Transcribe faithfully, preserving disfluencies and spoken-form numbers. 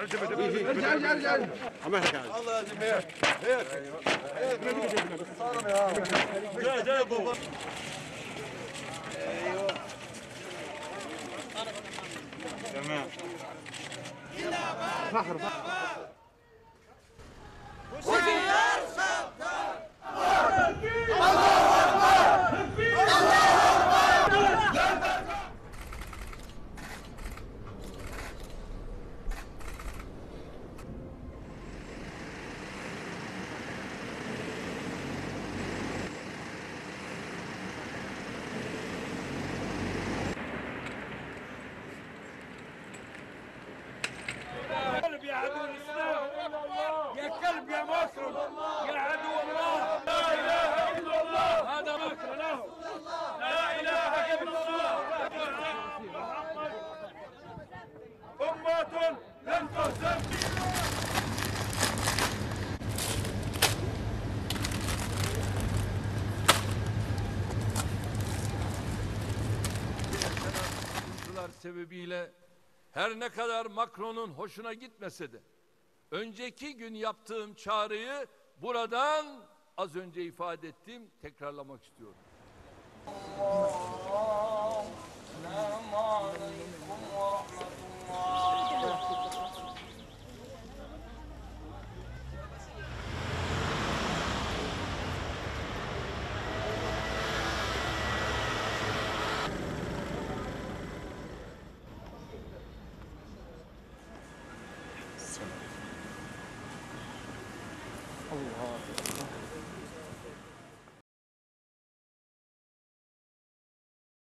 ارجع ارجع ارجع عملها كان الله لازم هيك هيك هيك صار يا جاي جاي بابا ايوه تمام فخر فخر وزيار صدام يا عدو الاسلام يا كلب يا مكرم يا عدو الله لا اله الا الله هذا مكر له لا اله الا الله أمة لن تهزم sebebiyle her ne kadar Macron'un hoşuna gitmese de önceki gün yaptığım çağrıyı buradan az önce ifade ettiğim tekrarlamak istiyorum.